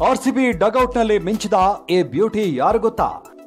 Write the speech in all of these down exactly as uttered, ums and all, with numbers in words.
RCB ಡಗೌಟ್ನಲ್ಲಿ ಮಿಂಚಿದ ಎ ಬ್ಯೂಟಿ ಯಾರು ಗೊತ್ತಾ?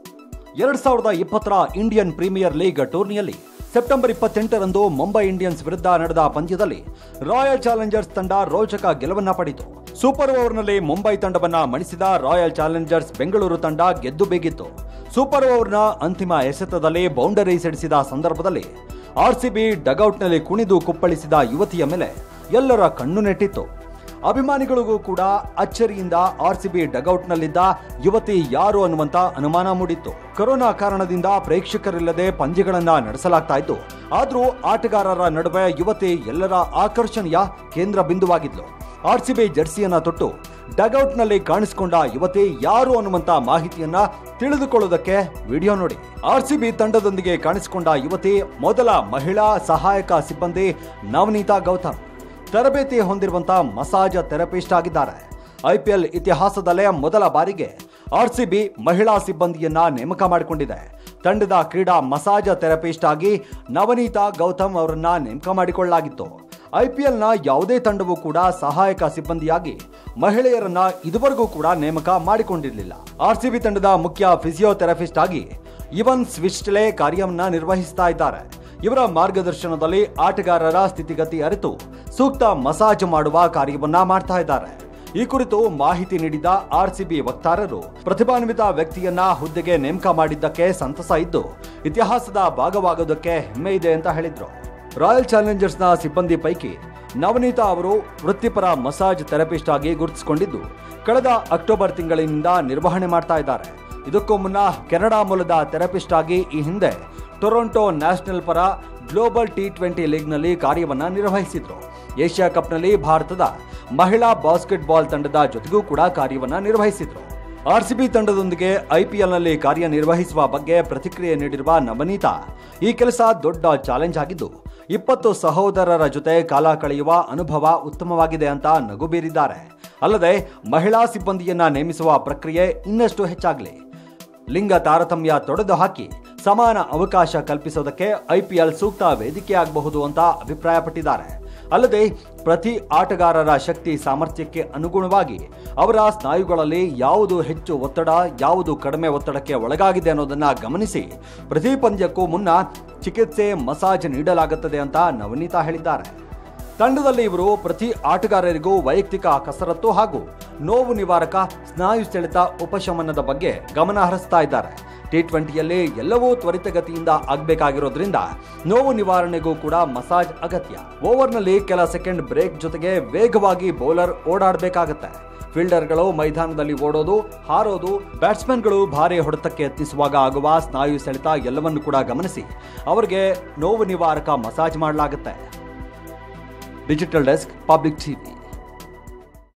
ಎರಡ್ ಸಾವಿರದ ಇಪ್ಪತ್ತರ ಇಂಡಿಯನ್ ಪ್ರೀಮಿಯರ್ ಲೀಗ್ ಟೂರ್ನಿಯಲ್ಲಿ ಸೆಪ್ಟೆಂಬರ್ ಇಪ್ಪತ್ತೆಂಟರಂದು ಮುಂಬೈ ಇಂಡಿಯನ್ಸ್ ವಿರುದ್ಧ ನಡೆದ ಪಂದ್ಯದಲ್ಲಿ ರಾಯಲ್ ಚಾಲೆಂಜರ್ಸ್ ತಂಡ ರೋಚಕ ಗೆಲುವನ್ನ ಪಡೆಯಿತು. ಸೂಪರ್ ಓವರ್ನಲ್ಲಿ ಮುಂಬೈ ತಂಡವನ್ನ ಮಣಿಸಿದ ರಾಯಲ್ ಚಾಲೆಂಜರ್ಸ್ ಬೆಂಗಳೂರು ತಂಡ ಗೆದ್ದು ಬೀಗಿತ್ತು. ಸೂಪರ್ ಓವರ್ನ ಅಂತಿಮ ಎಸೆತದಲ್ಲಿ ಬೌಂಡರಿ ಸಿಡಿಸಿದ ಸಂದರ್ಭದಲ್ಲಿ ಆರ್ಸಿಬಿ ಡಗೌಟ್ನಲ್ಲಿ ಕುಣಿದು ಕುಪ್ಪಳಿಸಿದ ಯುವತಿಯ ಮೇಲೆ ಎಲ್ಲರ ಕಣ್ಣು ನೆಟ್ಟಿತ್ತು. ಅಭಿಮಾನಿಗಳಿಗೂ ಕೂಡ ಅಚ್ಚರಿಯಿಂದ ಆರ್ಸಿಬಿ ಡಗೌಟ್ನಲ್ಲಿದ್ದ ಯುವತಿ ಯಾರು ಅನ್ನುವಂತ ಅನುಮಾನ ಮೂಡಿತ್ತು. ಕೊರೋನಾ ಕಾರಣದಿಂದ ಪ್ರೇಕ್ಷಕರಿಲ್ಲದೆ ಪಂದ್ಯಗಳನ್ನ ನಡೆಸಲಾಗ್ತಾ ಇತ್ತು. ಆದ್ರೂ ಆಟಗಾರರ ನಡುವೆ ಯುವತಿ ಎಲ್ಲರ ಆಕರ್ಷಣೆಯ ಕೇಂದ್ರ ಬಿಂದುವಾಗಿದ್ಲು. ಆರ್ಸಿಬಿ ಜೆರ್ಸಿಯನ್ನ ತೊಟ್ಟು ಡಗೌಟ್ನಲ್ಲಿ ಕಾಣಿಸಿಕೊಂಡ ಯುವತಿ ಯಾರು ಅನ್ನುವಂತ ಮಾಹಿತಿಯನ್ನ ತಿಳಿದುಕೊಳ್ಳುವುದಕ್ಕೆ ವಿಡಿಯೋ ನೋಡಿ. ಆರ್ಸಿಬಿ ತಂಡದೊಂದಿಗೆ ಕಾಣಿಸಿಕೊಂಡ ಯುವತಿ ಮೊದಲ ಮಹಿಳಾ ಸಹಾಯಕ ಸಿಬ್ಬಂದಿ ನವನೀತಾ ಗೌತಮ್. ತರಬೇತಿ ಹೊಂದಿರುವಂತಹ ಮಸಾಜ್ ಥೆರಪಿಸ್ಟ್ ಆಗಿದ್ದಾರೆ. ಐಪಿಎಲ್ ಇತಿಹಾಸದಲ್ಲೇ ಮೊದಲ ಬಾರಿಗೆ ಆರ್ಸಿಬಿ ಮಹಿಳಾ ಸಿಬ್ಬಂದಿಯನ್ನ ನೇಮಕ ಮಾಡಿಕೊಂಡಿದೆ. ತಂಡದ ಕ್ರೀಡಾ ಮಸಾಜ್ ಥೆರಪಿಸ್ಟ್ ಆಗಿ ನವನೀತಾ ಗೌತಮ್ ಅವರನ್ನ ನೇಮಕ ಮಾಡಿಕೊಳ್ಳಲಾಗಿತ್ತು. ಐಪಿಎಲ್ನ ಯಾವುದೇ ತಂಡವೂ ಕೂಡ ಸಹಾಯಕ ಸಿಬ್ಬಂದಿಯಾಗಿ ಮಹಿಳೆಯರನ್ನ ಇದುವರೆಗೂ ಕೂಡ ನೇಮಕ ಮಾಡಿಕೊಂಡಿರಲಿಲ್ಲ. ಆರ್ಸಿಬಿ ತಂಡದ ಮುಖ್ಯ ಫಿಸಿಯೋಥೆರಪಿಸ್ಟ್ ಆಗಿ ಇವನ್ ಸ್ವಿಸ್ಟ್ಲೆ ಕಾರ್ಯವನ್ನ ನಿರ್ವಹಿಸ್ತಾ ಇದ್ದಾರೆ. ಇವರ ಮಾರ್ಗದರ್ಶನದಲ್ಲಿ ಆಟಗಾರರ ಸ್ಥಿತಿಗತಿ ಅರಿತು ಸೂಕ್ತ ಮಸಾಜ್ ಮಾಡುವ ಕಾರ್ಯವನ್ನ ಮಾಡ್ತಾ ಇದ್ದಾರೆ. ಈ ಕುರಿತು ಮಾಹಿತಿ ನೀಡಿದ ಆರ್ಸಿಬಿ ವಕ್ತಾರರು ಪ್ರತಿಭಾನ್ವಿತ ವ್ಯಕ್ತಿಯನ್ನ ಹುದ್ದೆಗೆ ನೇಮಕ ಮಾಡಿದ್ದಕ್ಕೆ ಸಂತಸ ಇದ್ದು ಇತಿಹಾಸದ ಭಾಗವಾಗೋದಕ್ಕೆ ಹೆಮ್ಮೆ ಇದೆ ಅಂತ ಹೇಳಿದ್ರು. ರಾಯಲ್ ಚಾಲೆಂಜರ್ಸ್ನ ಸಿಬ್ಬಂದಿ ಪೈಕಿ ನವನೀತಾ ಅವರು ವೃತ್ತಿಪರ ಮಸಾಜ್ ಥೆರಪಿಸ್ಟ್ ಆಗಿ ಗುರುತಿಸಿಕೊಂಡಿದ್ದು ಕಳೆದ ಅಕ್ಟೋಬರ್ ತಿಂಗಳಿನಿಂದ ನಿರ್ವಹಣೆ ಮಾಡ್ತಾ ಇದ್ದಾರೆ. ಇದಕ್ಕೂ ಮುನ್ನ ಕೆನಡಾ ಮೂಲದ ಥೆರಪಿಸ್ಟ್ ಆಗಿ ಈ ಹಿಂದೆ ಟೊರೊಂಟೊ ನ್ಯಾಷನಲ್ ಪರ ಗ್ಲೋಬಲ್ ಟಿ ಟ್ವೆಂಟಿ ಲೀಗ್ನಲ್ಲಿ ಕಾರ್ಯವನ್ನ ನಿರ್ವಹಿಸಿದ್ರು. ಏಷ್ಯಾ ಕಪ್ನಲ್ಲಿ ಭಾರತದ ಮಹಿಳಾ ಬಾಸ್ಕೆಟ್ ಬಾಲ್ ತಂಡದ ಜೊತೆಗೂ ಕೂಡ ಕಾರ್ಯವನ್ನ ನಿರ್ವಹಿಸಿದ್ರು. ಆರ್ಸಿಬಿ ತಂಡದೊಂದಿಗೆ ಐಪಿಎಲ್ನಲ್ಲಿ ಕಾರ್ಯನಿರ್ವಹಿಸುವ ಬಗ್ಗೆ ಪ್ರತಿಕ್ರಿಯೆ ನೀಡಿರುವ ನವನೀತಾ, ಈ ಕೆಲಸ ದೊಡ್ಡ ಚಾಲೆಂಜ್ ಆಗಿದ್ದು ಇಪ್ಪತ್ತು ಸಹೋದರರ ಜೊತೆ ಕಾಲ ಕಳೆಯುವ ಅನುಭವ ಉತ್ತಮವಾಗಿದೆ ಅಂತ ನಗು ಬೀರಿದ್ದಾರೆ. ಅಲ್ಲದೆ ಮಹಿಳಾ ಸಿಬ್ಬಂದಿಯನ್ನ ನೇಮಿಸುವ ಪ್ರಕ್ರಿಯೆ ಇನ್ನಷ್ಟು ಹೆಚ್ಚಾಗಲಿ, ಲಿಂಗ ತಾರತಮ್ಯ ತೊಡೆದು ಹಾಕಿ ಸಮಾನ ಅವಕಾಶ ಕಲ್ಪಿಸೋದಕ್ಕೆ ಐಪಿಎಲ್ ಸೂಕ್ತ ವೇದಿಕೆಯಾಗಬಹುದು ಅಂತ ಅಭಿಪ್ರಾಯಪಟ್ಟಿದ್ದಾರೆ. ಅಲ್ಲದೆ ಪ್ರತಿ ಆಟಗಾರರ ಶಕ್ತಿ ಸಾಮರ್ಥ್ಯಕ್ಕೆ ಅನುಗುಣವಾಗಿ ಅವರ ಸ್ನಾಯುಗಳಲ್ಲಿ ಯಾವುದು ಹೆಚ್ಚು ಒತ್ತಡ, ಯಾವುದು ಕಡಿಮೆ ಒತ್ತಡಕ್ಕೆ ಒಳಗಾಗಿದೆ ಅನ್ನೋದನ್ನ ಗಮನಿಸಿ ಪ್ರತಿ ಪಂದ್ಯಕ್ಕೂ ಮುನ್ನ ಚಿಕಿತ್ಸೆ ಮಸಾಜ್ ನೀಡಲಾಗುತ್ತದೆ ಅಂತ ನವನೀತಾ ಹೇಳಿದ್ದಾರೆ. ತಂಡದಲ್ಲಿ ಇವರು ಪ್ರತಿ ಆಟಗಾರರಿಗೂ ವೈಯಕ್ತಿಕ ಕಸರತ್ತು ಹಾಗೂ ನೋವು ನಿವಾರಕ ಸ್ನಾಯು ಸೆಳೆತ ಉಪಶಮನದ ಬಗ್ಗೆ ಗಮನ ಹರಿಸ್ತಾ ಇದ್ದಾರೆ. ಟಿ ಟ್ವೆಂಟಿಯಲ್ಲಿ ಎಲ್ಲವೂ ತ್ವರಿತಗತಿಯಿಂದ ಆಗಬೇಕಾಗಿರೋದ್ರಿಂದ ನೋವು ನಿವಾರಣೆಗೂ ಕೂಡ ಮಸಾಜ್ ಅಗತ್ಯ. ಓವರ್ನಲ್ಲಿ ಕೆಲ ಸೆಕೆಂಡ್ ಬ್ರೇಕ್ ಜೊತೆಗೆ ವೇಗವಾಗಿ ಬೌಲರ್ ಓಡಾಡಬೇಕಾಗತ್ತೆ. ಫೀಲ್ಡರ್ಗಳು ಮೈದಾನದಲ್ಲಿ ಓಡೋದು, ಹಾರೋದು, ಬ್ಯಾಟ್ಸ್ಮನ್ಗಳು ಭಾರಿ ಹೊಡೆತಕ್ಕೆ ಯತ್ನಿಸುವಾಗ ಆಗುವ ಸ್ನಾಯು ಸೆಳೆತ ಎಲ್ಲವನ್ನು ಕೂಡ ಗಮನಿಸಿ ಅವರಿಗೆ ನೋವು ನಿವಾರಕ ಮಸಾಜ್ ಮಾಡಲಾಗುತ್ತೆ. Digital desk, Public TV.